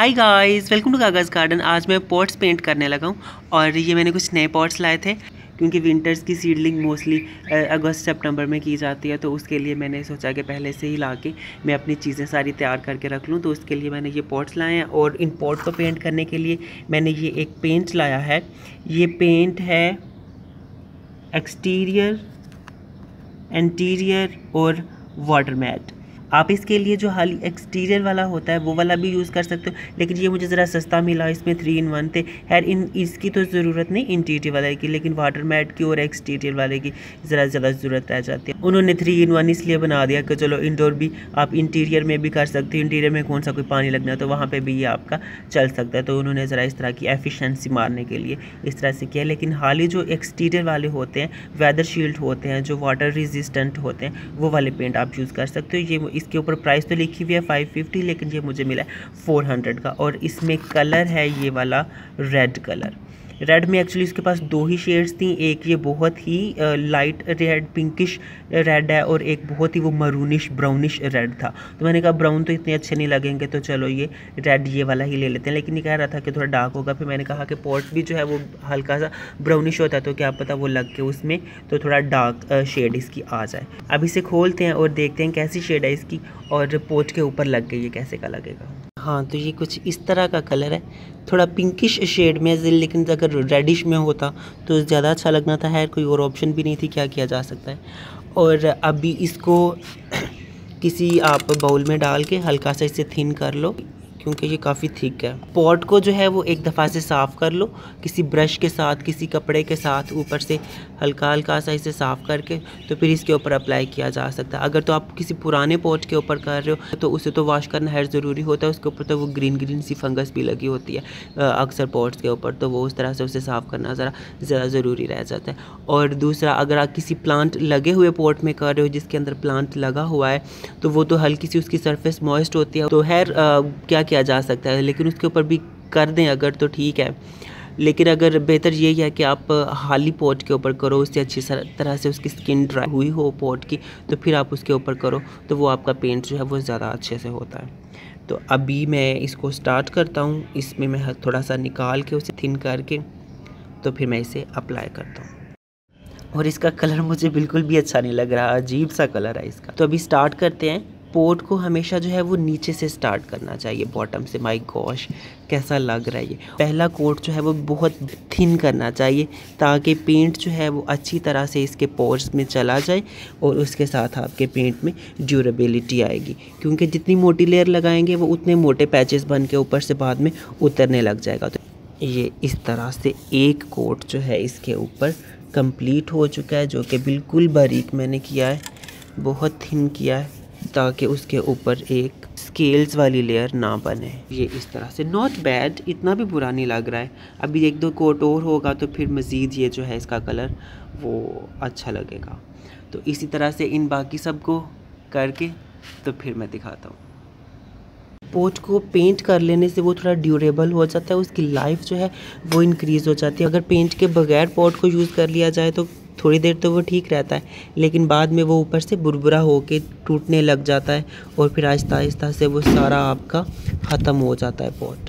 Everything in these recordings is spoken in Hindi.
Hi guys, welcome to Kagaz garden. आज मैं पॉट्स पेंट करने लगा हूँ और ये मैंने कुछ नए पॉट्स लाए थे क्योंकि विंटर्स की सीडलिंग मोस्टली अगस्त सितंबर में की जाती है, तो उसके लिए मैंने सोचा कि पहले से ही ला के मैं अपनी चीज़ें सारी तैयार करके रख लूँ। तो उसके लिए मैंने ये पॉट्स लाए हैं और इन पॉट को पेंट करने के लिए मैंने ये एक पेंट लाया है। ये पेंट है एक्सटीरियर, इंटीरियर और वाटर मैट। आप इसके लिए जो हाल एक्सटीरियर वाला होता है वो वाला भी यूज़ कर सकते हो, लेकिन ये मुझे ज़रा सस्ता मिला, इसमें 3 in 1 थे। खैर इसकी तो ज़रूरत नहीं इंटीरियर वाले की, लेकिन वाटर मैट की और एक्सटीरियर वाले की ज़रा ज़्यादा ज़रूरत रह जाती है। उन्होंने 3 in 1 इसलिए बना दिया कि चलो इंडोर भी आप इंटीरियर में भी कर सकते हो, इंटीरियर में कौन सा कोई पानी लगना है तो वहाँ पर भी ये आपका चल सकता है। तो उन्होंने ज़रा इस तरह की एफिशिएंसी मारने के लिए इस तरह से किया। लेकिन हाल ही जो एक्सटीरियर वाले होते हैं, वेदर शील्ड होते हैं, जो वाटर रेजिस्टेंट होते हैं, वो वाले पेंट आप यूज़ कर सकते हो। ये इसके ऊपर प्राइस तो लिखी हुई है 550, लेकिन ये मुझे मिला है 400 का। और इसमें कलर है ये वाला रेड कलर। रेड में एक्चुअली इसके पास 2 ही शेड्स थी, एक ये बहुत ही लाइट रेड पिंकिश रेड है और एक बहुत ही वो मरूनिश ब्राउनिश रेड था। तो मैंने कहा ब्राउन तो इतने अच्छे नहीं लगेंगे, तो चलो ये रेड ये वाला ही ले लेते हैं। लेकिन ये कह रहा था कि थोड़ा डार्क होगा, फिर मैंने कहा कि पॉट भी जो है वो हल्का सा ब्राउनिश होता है, तो क्या पता वो लग के उसमें तो थोड़ा डार्क शेड इसकी आ जाए। अब इसे खोलते हैं और देखते हैं कैसी शेड है इसकी, और पॉट के ऊपर लग गई ये कैसे का लगेगा। हाँ, तो ये कुछ इस तरह का कलर है, थोड़ा पिंकिश शेड में, लेकिन अगर रेडिश में होता तो ज़्यादा अच्छा लगना था। है कोई और ऑप्शन भी नहीं थी, क्या किया जा सकता है। और अभी इसको किसी आप बाउल में डाल के हल्का सा इसे थिन कर लो, क्योंकि ये काफ़ी थिक है। पॉट को जो है वो एक दफ़ा से साफ़ कर लो किसी ब्रश के साथ, किसी कपड़े के साथ, ऊपर से हल्का हल्का सा इसे साफ़ करके तो फिर इसके ऊपर अप्लाई किया जा सकता है। अगर तो आप किसी पुराने पॉट के ऊपर कर रहे हो तो उसे तो वॉश करना है ज़रूरी होता है। उसके ऊपर तो वो ग्रीन ग्रीन सी फंगस भी लगी होती है अक्सर पॉट्स के ऊपर, तो वो उस तरह से उसे साफ़ करना ज़रा ज़रूरी रह जाता है। और दूसरा, अगर आप किसी प्लांट लगे हुए पॉट में कर रहे हो जिसके अंदर प्लांट लगा हुआ है, तो वो तो हल्की सी उसकी सरफेस मॉइस्ट होती है, तो खैर क्या किया जा सकता है, लेकिन उसके ऊपर भी कर दें अगर तो ठीक है। लेकिन अगर बेहतर यही है कि आप हाली पॉट के ऊपर करो, उससे अच्छी तरह से उसकी स्किन ड्राई हुई हो पॉट की, तो फिर आप उसके ऊपर करो, तो वो आपका पेंट जो है वो ज़्यादा अच्छे से होता है। तो अभी मैं इसको स्टार्ट करता हूँ। इसमें मैं थोड़ा सा निकाल के उसे थिन करके तो फिर मैं इसे अप्लाई करता हूँ। और इसका कलर मुझे बिल्कुल भी अच्छा नहीं लग रहा, अजीब सा कलर है इसका। तो अभी स्टार्ट करते हैं। पॉट को हमेशा जो है वो नीचे से स्टार्ट करना चाहिए, बॉटम से। माय गॉश, कैसा लग रहा है ये। पहला कोट जो है वो बहुत थिन करना चाहिए ताकि पेंट जो है वो अच्छी तरह से इसके पोर्स में चला जाए और उसके साथ आपके पेंट में ड्यूरेबिलिटी आएगी, क्योंकि जितनी मोटी लेयर लगाएंगे वो उतने मोटे पैचेस बन के ऊपर से बाद में उतरने लग जाएगा। तो ये इस तरह से एक कोट जो है इसके ऊपर कंप्लीट हो चुका है, जो कि बिल्कुल बारीक मैंने किया है, बहुत थिन किया है ताकि उसके ऊपर एक स्केल्स वाली लेयर ना बने। ये इस तरह से नॉट बैड, इतना भी बुरा नहीं लग रहा है। अभी 1-2 कोट और होगा तो फिर मज़ीद ये जो है इसका कलर वो अच्छा लगेगा। तो इसी तरह से इन बाकी सब को करके तो फिर मैं दिखाता हूँ। पॉट को पेंट कर लेने से वो थोड़ा ड्यूरेबल हो जाता है, उसकी लाइफ जो है वो इंक्रीज़ हो जाती है। अगर पेंट के बगैर पॉट को यूज़ कर लिया जाए तो थोड़ी देर तो वो ठीक रहता है, लेकिन बाद में वो ऊपर से बुरबुरा होके टूटने लग जाता है और फिर आहिस्ता आहिस्ता से वो सारा आपका ख़त्म हो जाता है पॉट।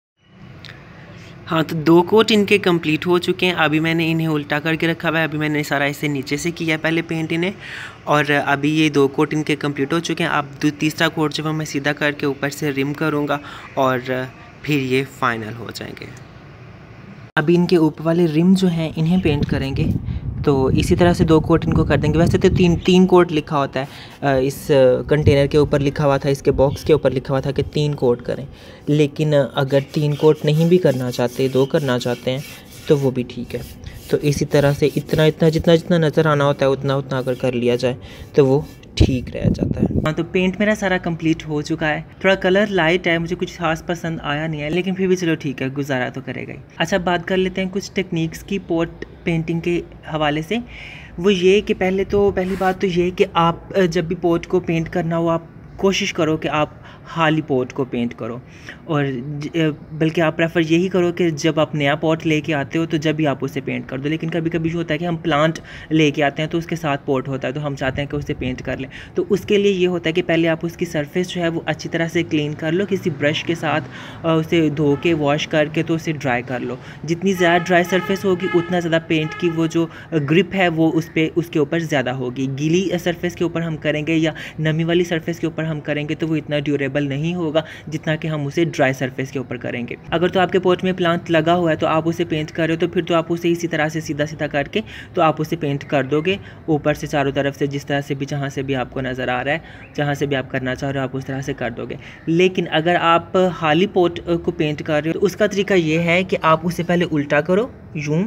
हाँ, तो 2 कोट इनके कंप्लीट हो चुके हैं। अभी मैंने इन्हें उल्टा करके रखा हुआ है। अभी मैंने सारा इसे नीचे से किया पहले पेंट इन्हें, और अभी ये 2 कोट इनके कंप्लीट हो चुके हैं। अब तीसरा कोट जो है मैं सीधा करके ऊपर से रिम करूँगा और फिर ये फाइनल हो जाएंगे। अभी इनके ऊपर वाले रिम जो हैं इन्हें पेंट करेंगे, तो इसी तरह से 2 कोट इनको कर देंगे। वैसे तो 3 कोट लिखा होता है, इस कंटेनर के ऊपर लिखा हुआ था, इसके बॉक्स के ऊपर लिखा हुआ था कि 3 कोट करें, लेकिन अगर 3 कोट नहीं भी करना चाहते, 2 करना चाहते हैं तो वो भी ठीक है। तो इसी तरह से इतना जितना नज़र आना होता है उतना अगर कर लिया जाए तो वो ठीक रह जाता है। हाँ, तो पेंट मेरा सारा कंप्लीट हो चुका है। थोड़ा कलर लाइट है, मुझे कुछ खास पसंद आया नहीं है, लेकिन फिर भी चलो ठीक है, गुजारा तो करेगा ही। अच्छा, बात कर लेते हैं कुछ टेक्निक्स की पॉट पेंटिंग के हवाले से। वो ये कि पहली बात तो ये कि आप जब भी पॉट को पेंट करना हो, आप कोशिश करो कि आप हाली पॉट को पेंट करो। और बल्कि आप प्रेफर यही करो कि जब आप नया पॉट लेके आते हो तो जब भी आप उसे पेंट कर दो। लेकिन कभी कभी जो होता है कि हम प्लांट लेके आते हैं तो उसके साथ पॉट होता है, तो हम चाहते हैं कि उसे पेंट कर लें। तो उसके लिए ये होता है कि पहले आप उसकी सरफेस जो है वो अच्छी तरह से क्लीन कर लो किसी ब्रश के साथ, उसे धो के वॉश करके तो उसे ड्राई कर लो। जितनी ज़्यादा ड्राई सरफेस होगी उतना ज़्यादा पेंट की वो जो ग्रिप है वो उसके ऊपर ज़्यादा होगी। गीली सरफेस के ऊपर हम करेंगे या नमी वाली सरफेस के ऊपर हम करेंगे तो वो इतना ड्यूरेबल नहीं होगा जितना कि हम उसे ड्राई सरफेस के ऊपर करेंगे। अगर तो आपके पॉट में प्लांट लगा हुआ है तो आप उसे पेंट कर रहे हो तो फिर तो आप उसे इसी तरह से सीधा सीधा करके तो आप उसे पेंट कर दोगे ऊपर से चारों तरफ से, जिस तरह से भी जहाँ से भी आपको नज़र आ रहा है, जहाँ से भी आप करना चाह रहे हो आप उस तरह से कर दोगे। लेकिन अगर आप हाली पॉट को पेंट कर रहे हो तो उसका तरीका ये है कि आप उसे पहले उल्टा करो यूँ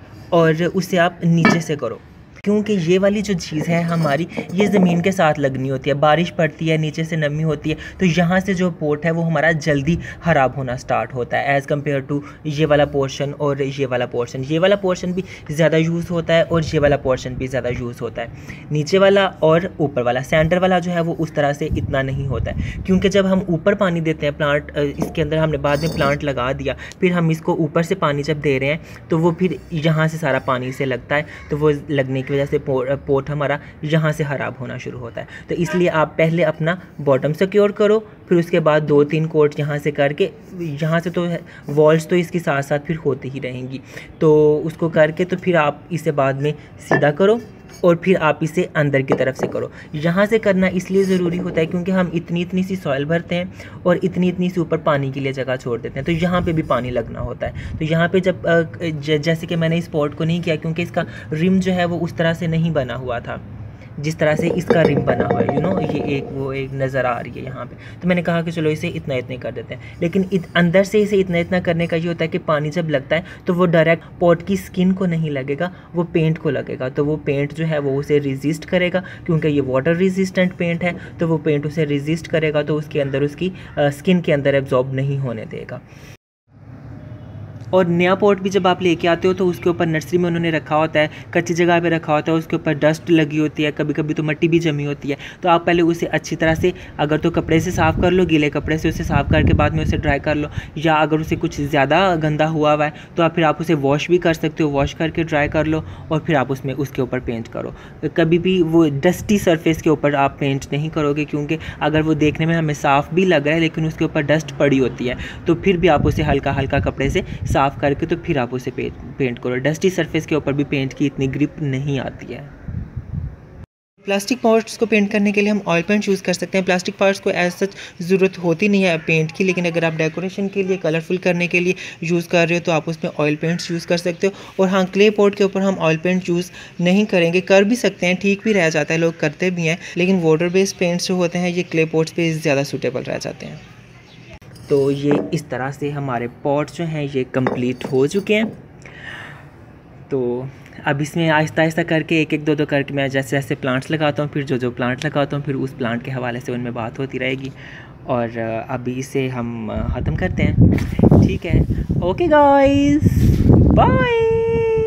और उसे आप नीचे से करो, क्योंकि ये वाली जो चीज़ है हमारी ये ज़मीन के साथ लगनी होती है। बारिश पड़ती है, नीचे से नमी होती है, तो यहाँ से जो पोर्ट है वो हमारा जल्दी ख़राब होना स्टार्ट होता है एज़ कम्पेयर टू ये वाला पोर्शन और ये वाला पोर्शन। ये वाला पोर्शन भी ज़्यादा यूज़ होता है और ये वाला पोर्शन भी ज़्यादा यूज़ होता है। नीचे वाला और ऊपर वाला, सेंटर वाला जो है वो उस तरह से इतना नहीं होता है, क्योंकि जब हम ऊपर पानी देते हैं प्लांट, इसके अंदर हमने बाद में प्लांट लगा दिया, फिर हम इसको ऊपर से पानी जब दे रहे हैं तो वो फिर यहाँ से सारा पानी से लगता है, तो वो लगने की वजह से पोर्ट हमारा यहाँ से ख़राब होना शुरू होता है। तो इसलिए आप पहले अपना बॉटम सिक्योर करो, फिर उसके बाद 2-3 कोट यहाँ से करके, यहाँ से तो वॉल्स तो इसके साथ साथ फिर होती ही रहेंगी, तो उसको करके तो फिर आप इसे बाद में सीधा करो और फिर आप इसे अंदर की तरफ से करो। यहाँ से करना इसलिए ज़रूरी होता है क्योंकि हम इतनी इतनी सी सॉइल भरते हैं और इतनी इतनी सी ऊपर पानी के लिए जगह छोड़ देते हैं, तो यहाँ पे भी पानी लगना होता है। तो यहाँ पे जब जैसे कि मैंने इस पॉट को नहीं किया क्योंकि इसका रिम जो है वो उस तरह से नहीं बना हुआ था जिस तरह से इसका रिम बना हुआ है, ये एक नज़र आ रही है यहाँ पे, तो मैंने कहा कि चलो इसे इतना इतना कर देते हैं। लेकिन अंदर से इसे इतना इतना करने का ये होता है कि पानी जब लगता है तो वो डायरेक्ट पॉट की स्किन को नहीं लगेगा, वो पेंट को लगेगा, तो वो पेंट जो है वो उसे रेजिस्ट करेगा, क्योंकि ये वाटर रेजिस्टेंट पेंट है, तो वो पेंट उसे रेजिस्ट करेगा, तो उसके अंदर उसकी स्किन के अंदर एब्जॉर्ब नहीं होने देगा। और नया पॉट भी जब आप लेके आते हो तो उसके ऊपर नर्सरी में उन्होंने रखा होता है, कच्ची जगह पे रखा होता है, उसके ऊपर डस्ट लगी होती है, कभी कभी तो मिट्टी भी जमी होती है, तो आप पहले उसे अच्छी तरह से अगर तो कपड़े से साफ़ कर लो, गीले कपड़े से उसे साफ़ करके बाद में उसे ड्राई कर लो, या अगर उसे कुछ ज़्यादा गंदा हुआ है तो फिर आप उसे वॉश भी कर सकते हो, वॉश करके ड्राई कर लो और फिर आप उसके ऊपर पेंट करो। कभी भी वो डस्टी सरफेस के ऊपर आप पेंट नहीं करोगे, क्योंकि अगर वो देखने में हमें साफ़ भी लग रहा है लेकिन उसके ऊपर डस्ट पड़ी होती है, तो फिर भी आप उसे हल्का हल्का कपड़े से साफ़ करके तो फिर आप उसे पेंट करो। डस्टी सरफेस के ऊपर भी पेंट की इतनी ग्रिप नहीं आती है। प्लास्टिक पार्ट्स को पेंट करने के लिए हम ऑयल पेंट यूज़ कर सकते हैं। प्लास्टिक पार्ट्स को एज सच ज़रूरत होती नहीं है पेंट की, लेकिन अगर आप डेकोरेशन के लिए, कलरफुल करने के लिए यूज़ कर रहे हो तो आप उसमें ऑयल पेंट्स यूज़ कर सकते हो। और हाँ, क्ले पॉट के ऊपर हम ऑयल पेंट यूज़ नहीं करेंगे, कर भी सकते हैं, ठीक भी रह जाता है, लोग करते भी हैं, लेकिन वाटर बेस्ड पेंट्स जो होते हैं ये क्ले पॉट्स पे ज़्यादा सूटेबल रह जाते हैं। तो ये इस तरह से हमारे पॉट जो हैं ये कंप्लीट हो चुके हैं। तो अब इसमें आहिस्ता आहिस्ता करके एक एक दो करके मैं जैसे जैसे प्लांट्स लगाता हूँ, फिर जो प्लांट लगाता हूँ फिर उस प्लांट के हवाले से उनमें बात होती रहेगी। और अभी इसे हम ख़त्म करते हैं, ठीक है? Okay guys, bye.